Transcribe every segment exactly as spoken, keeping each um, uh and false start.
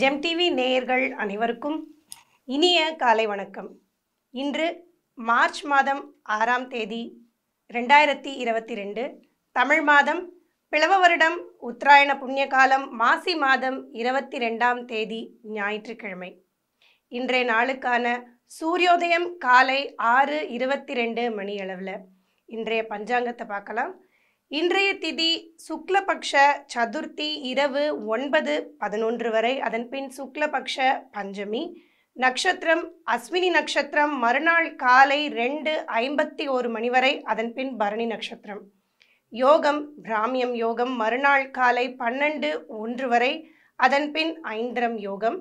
GeM TV நேயர்கள் அனைவருக்கும் இனிய காலை வணக்கம். இன்று மார்ச் மாதம் ஆறாம் தேதி ரெண்டாயிரத்தி இருபத்தி ரெண்டு, தமிழ் மாதம் பிளவ வருடம் உத்தராயண புண்ணிய காலம் மாசி மாதம் இருபத்தி ரெண்டாம் தேதி ஞாயிற்றுக்கிழமை. இன்றைய நாளுக்கான சூரியோதயம் காலை ஆறு இருபத்தி ரெண்டு மணி அளவில். இன்றைய பஞ்சாங்கத்தை பார்க்கலாம். இன்றைய திதி சுக்லபக்ஷ சதுர்த்தி இரவு ஒன்பது பதினொன்று வரை, அதன்பின் சுக்லபக்ஷ பஞ்சமி. நட்சத்திரம் அஸ்வினி நட்சத்திரம், மறுநாள் காலை ரெண்டு ஐம்பத்தி ஒரு மணி வரை, அதன்பின் பரணி நட்சத்திரம். யோகம் பிராமியம் யோகம், மறுநாள் காலை பன்னெண்டு ஒன்று வரை, அதன்பின் ஐந்திரம் யோகம்.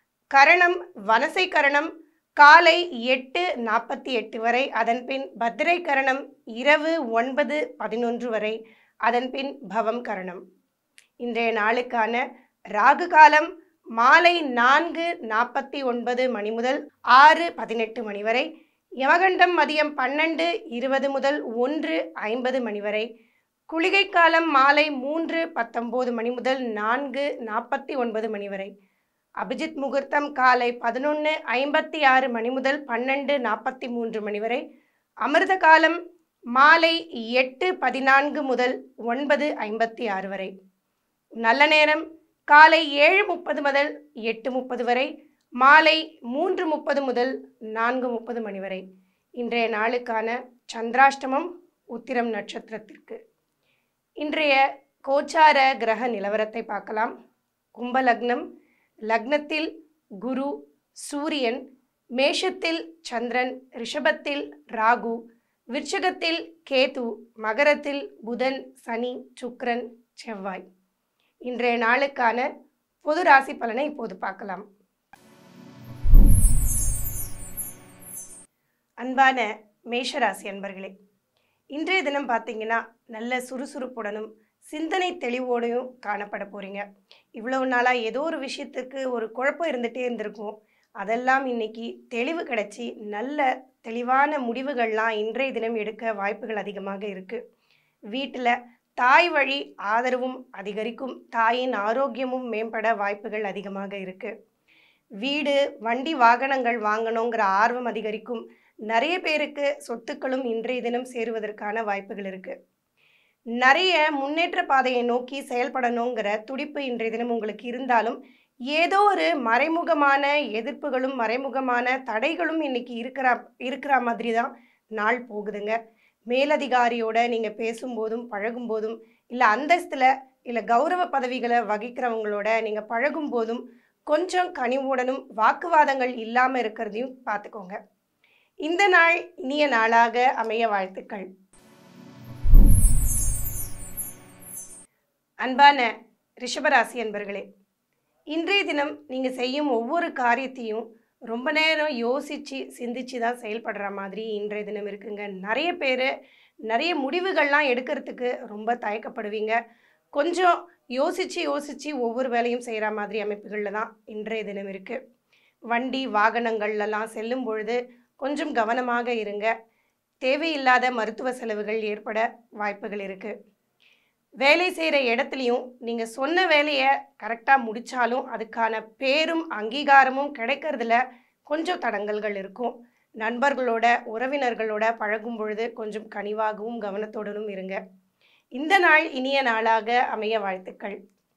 கரணம் வனசை கரணம் காலை எட்டு நாற்பத்தி எட்டு வரை, அதன்பின் பத்திரை கரணம் இரவு ஒன்பது பதினொன்று வரை, அதன்பின் பவம் கரணம். இன்றைய நாளுக்கான ராகு காலம் மாலை நான்கு நாற்பத்தி ஒன்பது மணி முதல் ஆறு பதினெட்டு மணி வரை, யமகண்டம் மதியம் பன்னெண்டு இருபது முதல் ஒன்று ஐம்பது மணி வரை, குளிகை காலம் மாலை மூன்று பத்தொம்போது மணி முதல் நான்கு நாற்பத்தி ஒன்பது மணி வரை, அபிஜித் முகூர்த்தம் காலை பதினொன்று ஐம்பத்தி ஆறு மணி முதல் பன்னெண்டு நாற்பத்தி மூன்று மணி வரை, அமிர்த காலம் மாலை எட்டு பதினான்கு முதல் ஒன்பது ஐம்பத்தி ஆறு வரை, நல்ல நேரம் காலை ஏழு முப்பது முதல் எட்டு முப்பது வரை, மாலை மூன்று முப்பது முதல் நான்கு முப்பது மணி வரை. இன்றைய நாளுக்கான சந்திராஷ்டமம் உத்திரம் நட்சத்திரத்திற்கு. இன்றைய கோச்சார கிரக நிலவரத்தை பார்க்கலாம். கும்ப லக்னம், லக்னத்தில் குரு சூரியன், மேஷத்தில் சந்திரன், ரிஷபத்தில் ராகு, விருச்சிகத்தில் கேது, மகரத்தில் புதன், சனி, சுக்கிரன், செவ்வாய். இன்றைய நாளுக்கான பொது ராசி பலனை இப்போது பார்க்கலாம். அன்பான மேஷராசி அன்பர்களே, இன்றைய தினம் பார்த்தீங்கன்னா நல்ல சுறுசுறுப்புடனும் சிந்தனை தெளிவோடையும் காணப்பட போகிறீங்க. இவ்வளவு நாளாக ஏதோ ஒரு விஷயத்துக்கு ஒரு குழப்பம் இருந்துகிட்டே இருந்திருக்கும். அதெல்லாம் இன்னைக்கு தெளிவு கிடச்சி நல்ல தெளிவான முடிவுகள்லாம் இன்றைய தினம் எடுக்க வாய்ப்புகள் அதிகமாக இருக்குது. வீட்டில் தாய் வழி ஆதரவும் அதிகரிக்கும், தாயின் ஆரோக்கியமும் மேம்பட வாய்ப்புகள் அதிகமாக இருக்குது. வீடு வண்டி வாகனங்கள் வாங்கணுங்கிற ஆர்வம் அதிகரிக்கும். நிறைய பேருக்கு சொத்துக்களும் இன்றைய தினம் சேருவதற்கான வாய்ப்புகள் இருக்குது. நிறைய முன்னேற்ற பாதையை நோக்கி செயல்படணுங்கிற துடிப்பு இன்றைய தினம் உங்களுக்கு இருந்தாலும், ஏதோ ஒரு மறைமுகமான எதிர்ப்புகளும் மறைமுகமான தடைகளும் இன்னைக்கு இருக்கிற இருக்கிற மாதிரி தான் நாள் போகுதுங்க. மேலதிகாரியோட நீங்கள் பேசும்போதும் பழகும்போதும், இல்லை அந்தஸ்தில் இல்லை கௌரவ பதவிகளை வகிக்கிறவங்களோட நீங்கள் பழகும் போதும் கொஞ்சம் கனிவுடனும் வாக்குவாதங்கள் இல்லாமல் இருக்கிறதையும் பார்த்துக்கோங்க. இந்த நாள் இனிய நாளாக அமைய வாழ்த்துக்கள். அன்பான ரிஷபராசி அன்பர்களே, இன்றைய தினம் நீங்கள் செய்யும் ஒவ்வொரு காரியத்தையும் ரொம்ப நேரம் யோசித்து சிந்திச்சு தான் செயல்படுற மாதிரி இன்றைய தினம் இருக்குங்க. நிறைய பேர் நிறைய முடிவுகள்லாம் எடுக்கிறதுக்கு ரொம்ப தயக்கப்படுவீங்க. கொஞ்சம் யோசித்து யோசித்து ஒவ்வொரு வேலையும் செய்கிற மாதிரி அமைப்புகளில் தான் இன்றைய தினம் இருக்குது. வண்டி வாகனங்கள்லாம் செல்லும் பொழுது கொஞ்சம் கவனமாக இருங்க. தேவையில்லாத மருத்துவ செலவுகள் ஏற்பட வாய்ப்புகள் இருக்குது. வேலை செய்கிற இடத்துலையும் நீங்கள் சொன்ன வேலையை கரெக்டாக முடித்தாலும் அதுக்கான பேரும் அங்கீகாரமும் கிடைக்கிறதுல கொஞ்சம் தடங்கல்கள் இருக்கும். நண்பர்களோட உறவினர்களோட பழகும் பொழுது கொஞ்சம் கனிவாகவும் கவனத்துடனும் இருங்க. இந்த நாள் இனிய நாளாக அமைய வாழ்த்துக்கள்.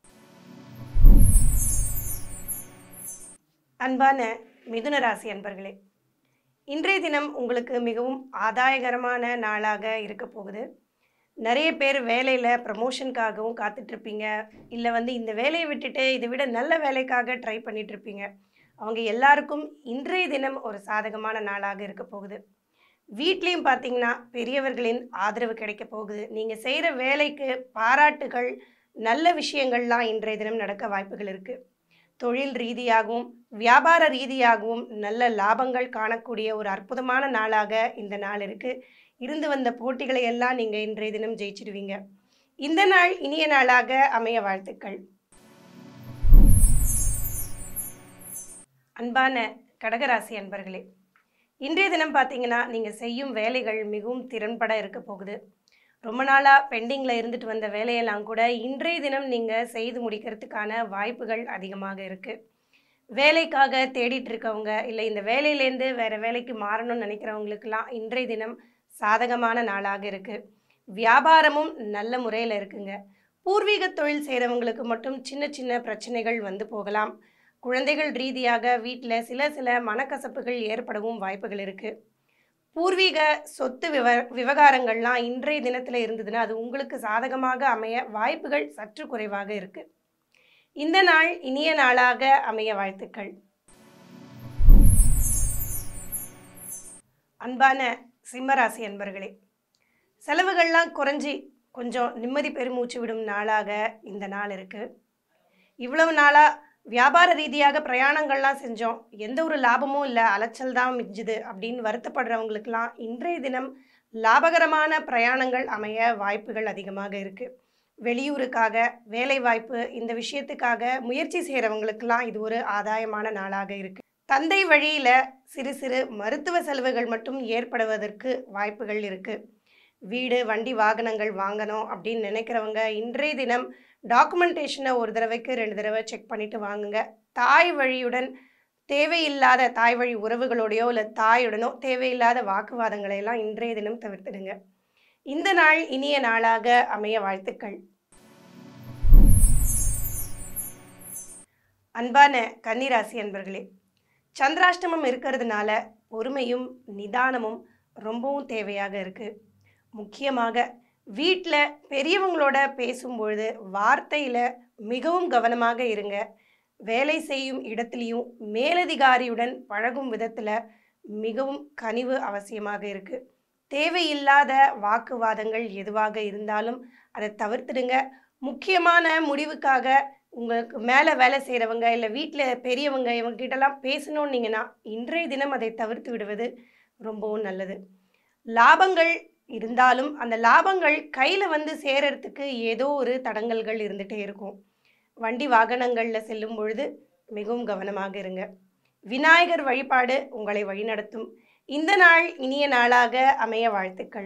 அன்பான மிதுன ராசி அன்பர்களே, இன்றைய தினம் உங்களுக்கு மிகவும் ஆதாயகரமான நாளாக இருக்க போகுது. நிறைய பேர் வேலையில் ப்ரமோஷனுக்காகவும் காத்துட்ருப்பீங்க, இல்லை வந்து இந்த வேலையை விட்டுட்டு இதை விட நல்ல வேலைக்காக ட்ரை பண்ணிகிட்ருப்பீங்க. அவங்க எல்லாருக்கும் இன்றைய தினம் ஒரு சாதகமான நாளாக இருக்க போகுது. வீட்லேயும் பார்த்தீங்கன்னா பெரியவர்களின் ஆதரவு கிடைக்க போகுது. நீங்கள் செய்கிற வேலைக்கு பாராட்டுகள், நல்ல விஷயங்கள்லாம் இன்றைய தினம் நடக்க வாய்ப்புகள் இருக்குது. தொழில் ரீதியாகவும் வியாபார ரீதியாகவும் நல்ல லாபங்கள் காணக்கூடிய ஒரு அற்புதமான நாளாக இந்த நாள் இருக்குது. இருந்து வந்த போட்டிகளை எல்லாம் நீங்கள் இன்றைய தினம் ஜெயிச்சிடுவீங்க. இந்த நாள் இனிய நாளாக அமைய வாழ்த்துக்கள். அன்பான கடகராசி அன்பர்களே, இன்றைய தினம் பார்த்தீங்கன்னா நீங்கள் செய்யும் வேலைகள் மிகவும் திறன்பட இருக்க போகுது. ரொம்ப நாளாக பெண்டிங்கில் இருந்துட்டு வந்த வேலையெல்லாம் கூட இன்றைய தினம் நீங்கள் செய்து முடிக்கிறதுக்கான வாய்ப்புகள் அதிகமாக இருக்குது. வேலைக்காக தேடிட்டு இருக்கவங்க, இல்லை இந்த வேலையிலேருந்து வேறு வேலைக்கு மாறணும்னு நினைக்கிறவங்களுக்கெல்லாம் இன்றைய தினம் சாதகமான நாளாக இருக்குது. வியாபாரமும் நல்ல முறையில் இருக்குங்க. பூர்வீக தொழில் செய்கிறவங்களுக்கு மட்டும் சின்ன சின்ன பிரச்சனைகள் வந்து போகலாம். குழந்தைகள் ரீதியாக வீட்டில் சில சில மனக்கசப்புகள் ஏற்படவும் வாய்ப்புகள் இருக்குது. பூர்வீக சொத்து விவ விவகாரங்கள்லாம் இன்றைய தினத்தில் இருந்ததுன்னா அது உங்களுக்கு சாதகமாக அமைய வாய்ப்புகள் சற்று குறைவாக இருக்குது. இந்த நாள் இனிய நாளாக அமைய வாழ்த்துக்கள். அன்பான சிம்மராசி அன்பர்களே, செலவுகள்லாம் குறைஞ்சி கொஞ்சம் நிம்மதி பெருமூச்சு விடும் நாளாக இந்த நாள் இருக்குது. இவ்வளவு நாளாக வியாபார ரீதியாக பிரயாணங்கள்லாம் செஞ்சோம், எந்த ஒரு லாபமும் இல்லை, அலைச்சல் தான் மிஞ்சுது அப்படின்னு வருத்தப்படுறவங்களுக்கெல்லாம் இன்றைய தினம் லாபகரமான பிரயாணங்கள் அமைய வாய்ப்புகள் அதிகமாக இருக்குது. வெளியூருக்காக வேலை வாய்ப்பு இந்த விஷயத்துக்காக முயற்சி செய்கிறவங்களுக்கெல்லாம் இது ஒரு ஆதாயமான நாளாக இருக்குது. தந்தை வழியில் சிறு சிறு மருத்துவ செலவுகள் மட்டும் ஏற்படுவதற்கு வாய்ப்புகள் இருக்குது. வீடு வண்டி வாகனங்கள் வாங்கணும் அப்படின்னு நினைக்கிறவங்க இன்றைய தினம் டாக்குமெண்டேஷனை ஒரு தடவைக்கு ரெண்டு தடவை செக் பண்ணிவிட்டு வாங்குங்க. தாய் வழியுடன் தேவையில்லாத தாய் வழி உறவுகளோடையோ இல்லை தாயுடனோ தேவையில்லாத வாக்குவாதங்களை எல்லாம் இன்றைய தினம் தவிர்த்துடுங்க. இந்த நாள் இனிய நாளாக அமைய வாழ்த்துக்கள். அன்பான கன்னிராசி அன்பர்களே, சந்திராஷ்டமம் இருக்கிறதுனால பொறுமையும் நிதானமும் ரொம்பவும் தேவையாக இருக்குது. முக்கியமாக வீட்டில் பெரியவங்களோட பேசும்பொழுது வார்த்தையில் மிகவும் கவனமாக இருங்க. வேலை செய்யும் இடத்துலையும் மேலதிகாரியுடன் பழகும் விதத்தில் மிகவும் கனிவு அவசியமாக இருக்குது. தேவையில்லாத வாக்குவாதங்கள் எதுவாக இருந்தாலும் அதை தவிர்த்துடுங்க. முக்கியமான முடிவுக்காக உங்களுக்கு மேலே வேலை செய்கிறவங்க இல்லை வீட்டில் பெரியவங்க இவங்ககிட்டலாம் பேசணுன்னீங்கன்னா இன்றைய தினம் அதை தவிர்த்து விடுவது ரொம்பவும் நல்லது. லாபங்கள் இருந்தாலும் அந்த லாபங்கள் கையில் வந்து சேரறதுக்கு ஏதோ ஒரு தடங்கல்கள் இருந்துகிட்டே இருக்கும். வண்டி வாகனங்களில் செல்லும் பொழுது மிகவும் கவனமாக இருங்க. விநாயகர் வழிபாடு உங்களை வழிநடத்தும். இந்த நாள் இனிய நாளாக அமைய வாழ்த்துக்கள்.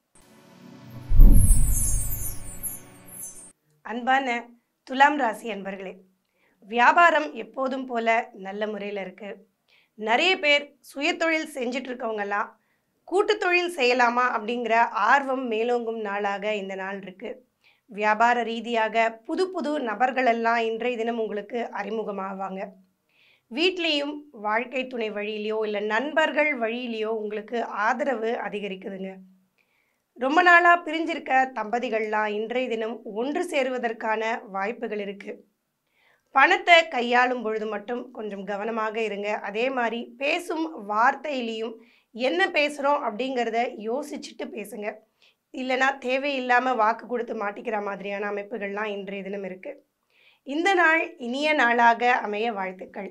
அன்பான துலாம் ராசி அன்பர்களே, வியாபாரம் எப்போதும் போல நல்ல முறையில் இருக்குது. நிறைய பேர் சுயதொழில் செஞ்சிட்டு இருக்கவங்கெல்லாம் கூட்டு தொழில் செய்யலாமா அப்படிங்கிற ஆர்வம் மேலோங்கும் நாளாக இந்த நாள் இருக்குது. வியாபார ரீதியாக புது புது நபர்களெல்லாம் இன்றைய தினம் உங்களுக்கு அறிமுகமாவாங்க. வீட்லேயும் வாழ்க்கை துணை வழியிலையோ இல்லை நண்பர்கள் வழியிலையோ உங்களுக்கு ஆதரவு அதிகரிக்குதுங்க. ரொம்ப நாளாக பிரிஞ்சிருக்க தம்பதிகள்லாம் இன்றைய தினம் ஒன்று சேருவதற்கான வாய்ப்புகள் இருக்குது. பணத்தை கையாளும் பொழுது மட்டும் கொஞ்சம் கவனமாக இருங்க. அதே மாதிரி பேசும் வார்த்தையிலையும் என்ன பேசுகிறோம் அப்படிங்கிறத யோசிச்சுட்டு பேசுங்க. இல்லைனா தேவையில்லாமல் வாக்கு கொடுத்து மாட்டிக்கிற மாதிரியான அமைப்புகள்லாம் இன்றைய தினம் இருக்குது. இந்த நாள் இனிய நாளாக அமைய வாழ்த்துக்கள்.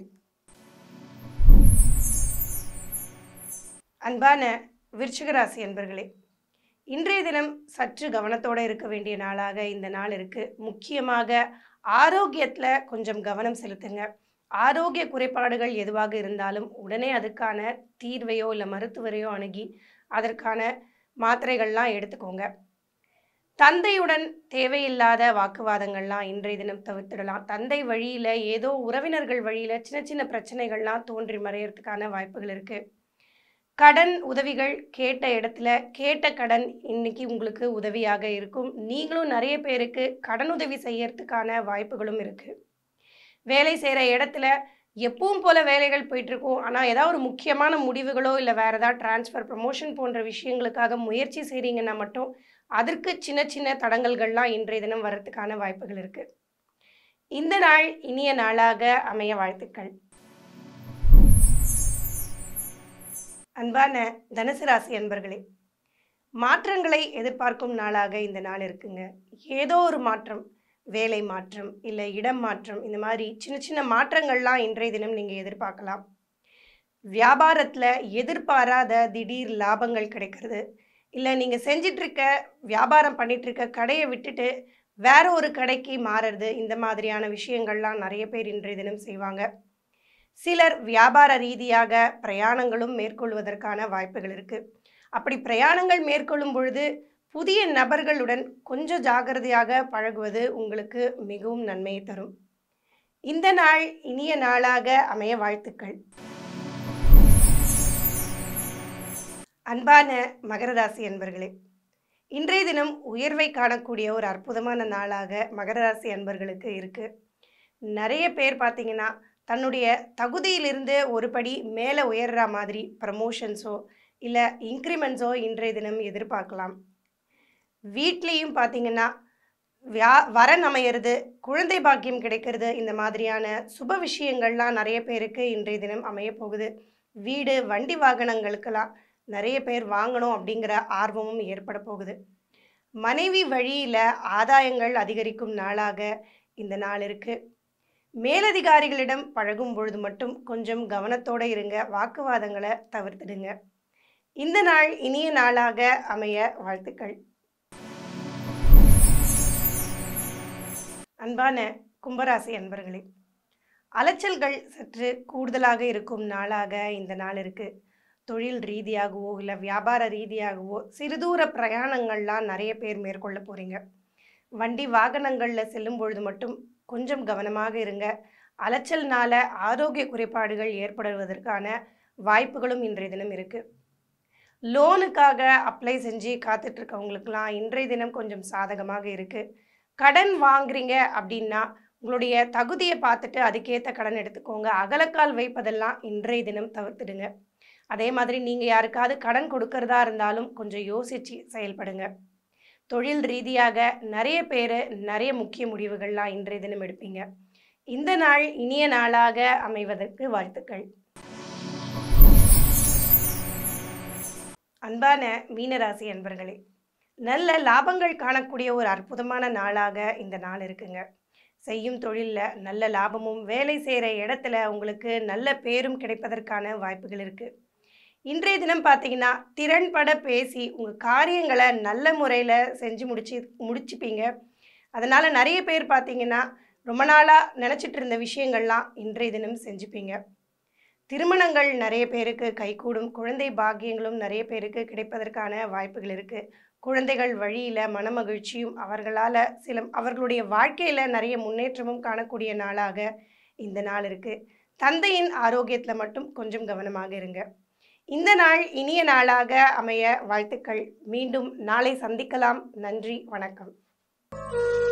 அன்பான விருச்சிக ராசி அன்பர்களே, இன்றைய தினம் சற்று கவனத்தோடு இருக்க வேண்டிய நாளாக இந்த நாள் இருக்குது. முக்கியமாக ஆரோக்கியத்தில் கொஞ்சம் கவனம் செலுத்துங்க. ஆரோக்கிய குறைபாடுகள் எதுவாக இருந்தாலும் உடனே அதுக்கான தீர்வையோ இல்லை மருத்துவரையோ அணுகி அதற்கான மாத்திரைகள்லாம் எடுத்துக்கோங்க. தந்தையுடன் தேவையில்லாத வாக்குவாதங்கள்லாம் இன்றைய தினம் தவிர்த்திடலாம். தந்தை வழியில் ஏதோ உறவினர்கள் வழியில் சின்ன சின்ன பிரச்சனைகள்லாம் தோன்றி மறையறதுக்கான வாய்ப்புகள் இருக்குது. கடன் உதவிகள் கேட்ட இடத்துல கேட்ட கடன் இன்னைக்கு உங்களுக்கு உதவியாக இருக்கும். நீங்களும் நிறைய பேருக்கு கடன் உதவி செய்யறதுக்கான வாய்ப்புகளும் இருக்குது. வேலை செய்கிற இடத்துல எப்பவும் போல் வேலைகள் போயிட்டுருக்கும். ஆனால் ஏதாவது ஒரு முக்கியமான முடிவுகளோ இல்லை வேறு ஏதாவது டிரான்ஸ்ஃபர் ப்ரமோஷன் போன்ற விஷயங்களுக்காக முயற்சி செய்கிறீங்கன்னா மட்டும் அதற்கு சின்ன சின்ன தடங்கல்கள்லாம் இன்றைய தினம் வர்றதுக்கான வாய்ப்புகள் இருக்குது. இந்த நாள் இனிய நாளாக அமைய வாழ்த்துக்கள். அன்பான தனுசு ராசி அன்பர்களே, மாற்றங்களை எதிர்பார்க்கும் நாளாக இந்த நாள் இருக்குங்க. ஏதோ ஒரு மாற்றம், வேலை மாற்றம் இல்லை இடம் மாற்றம், இந்த மாதிரி சின்ன சின்ன மாற்றங்கள்லாம் இன்றைய தினம் நீங்கள் எதிர்பார்க்கலாம். வியாபாரத்தில் எதிர்பாராத திடீர் லாபங்கள் கிடைக்கிறது. இல்லை நீங்கள் செஞ்சிட்ருக்க வியாபாரம் பண்ணிகிட்ருக்க கடையை விட்டுட்டு வேற ஒரு கடைக்கு மாறுறது, இந்த மாதிரியான விஷயங்கள்லாம் நிறைய பேர் இன்றைய தினம் செய்வாங்க. சிலர் வியாபார ரீதியாக பிரயாணங்களும் மேற்கொள்வதற்கான வாய்ப்புகள் இருக்குது. அப்படி பிரயாணங்கள் மேற்கொள்ளும் பொழுது புதிய நபர்களுடன் கொஞ்சம் ஜாக்கிரதையாக பழகுவது உங்களுக்கு மிகவும் நன்மையை தரும். இந்த நாள் இனிய நாளாக அமைய வாழ்த்துக்கள். அன்பான மகர ராசி அன்பர்களே, இன்றைய தினம் உயர்வை காணக்கூடிய ஒரு அற்புதமான நாளாக மகர ராசி அன்பர்களுக்கு இருக்குது. நிறைய பேர் பார்த்தீங்கன்னா தன்னுடைய தகுதியிலிருந்து ஒரு படி மேலே உயர்ற மாதிரி ப்ரமோஷன்ஸோ இல்லை இன்க்ரிமெண்ட்ஸோ இன்றைய தினம் எதிர்பார்க்கலாம். வீட்லேயும் பார்த்தீங்கன்னா வியா வரன் அமையிறது, குழந்தை பாக்கியம் கிடைக்கிறது, இந்த மாதிரியான சுப விஷயங்கள்லாம் நிறைய பேருக்கு இன்றைய தினம் அமைய போகுது. வீடு வண்டி வாகனங்களுக்கெல்லாம் நிறைய பேர் வாங்கணும் அப்படிங்கிற ஆர்வமும் ஏற்பட போகுது. மனைவி வழியில் ஆதாயங்கள் அதிகரிக்கும் நாளாக இந்த நாள் இருக்குது. மேலதிகாரிகளிடம் பழகும் பொழுது மட்டும் கொஞ்சம் கவனத்தோடு இருங்க, வாக்குவாதங்களை தவிர்த்துடுங்க. இந்த நாள் இனிய நாளாக அமைய வாழ்த்துக்கள். அன்பான கும்பராசி அன்பர்களே, அலைச்சல்கள் சற்று கூடுதலாக இருக்கும் நாளாக இந்த நாள் இருக்குது. தொழில் ரீதியாகவோ இல்லை வியாபார ரீதியாகவோ சிறுதூர பிரயாணங்கள்லாம் நிறைய பேர் மேற்கொள்ள போகிறீங்க. வண்டி வாகனங்களில் செல்லும் பொழுது மட்டும் கொஞ்சம் கவனமாக இருங்க. அலைச்சல்னால ஆரோக்கிய குறைபாடுகள் ஏற்படுவதற்கான வாய்ப்புகளும் இன்றைய தினம் இருக்குது. லோனுக்காக அப்ளை செஞ்சு காத்துட்ருக்கவங்களுக்கெல்லாம் இன்றைய தினம் கொஞ்சம் சாதகமாக இருக்குது. கடன் வாங்குறீங்க அப்படின்னா உங்களுடைய தகுதியை பார்த்துட்டு அதுக்கேற்ற கடன் எடுத்துக்கோங்க. அகலக்கால் வைப்பதெல்லாம் இன்றைய தினம் தவிர்த்துடுங்க. அதே மாதிரி நீங்கள் யாருக்காவது கடன் கொடுக்கறதா இருந்தாலும் கொஞ்சம் யோசித்து செயல்படுங்க. தொழில் ரீதியாக நிறைய பேர் நிறைய முக்கிய முடிவுகள்லாம் இன்றைய தினம் எடுப்பீங்க. இந்த நாள் இனிய நாளாக அமைவதற்கு வாழ்த்துக்கள். அன்பான மீனராசி அன்பர்களே, நல்ல லாபங்கள் காணக்கூடிய ஒரு அற்புதமான நாளாக இந்த நாள் இருக்குங்க. செய்யும் தொழிலில் நல்ல லாபமும், வேலை செய்கிற இடத்துல உங்களுக்கு நல்ல பேரும் கிடைப்பதற்கான வாய்ப்புகள் இருக்குது. இன்றைய தினம் பார்த்தீங்கன்னா திறன்பட பேசி உங்கள் காரியங்களை நல்ல முறையில் செஞ்சு முடிச்சு முடிச்சுப்பீங்க. அதனால் நிறைய பேர் பார்த்தீங்கன்னா ரொம்ப நாளாக நினச்சிட்டு இருந்த விஷயங்கள்லாம் இன்றைய தினம் செஞ்சுப்பீங்க. திருமணங்கள் நிறைய பேருக்கு கைகூடும். குழந்தை பாக்கியங்களும் நிறைய பேருக்கு கிடைப்பதற்கான வாய்ப்புகள் இருக்குது. குழந்தைகள் வழியில் மனமகிழ்ச்சியும் அவர்களால் சில அவர்களுடைய வாழ்க்கையில் நிறைய முன்னேற்றமும் காணக்கூடிய நாளாக இந்த நாள் இருக்குது. தந்தையின் ஆரோக்கியத்தில் மட்டும் கொஞ்சம் கவனமாக இருங்க. இந்த நாள் இனிய நாளாக அமைய வாழ்த்துக்கள். மீண்டும் நாளை சந்திக்கலாம். நன்றி, வணக்கம்.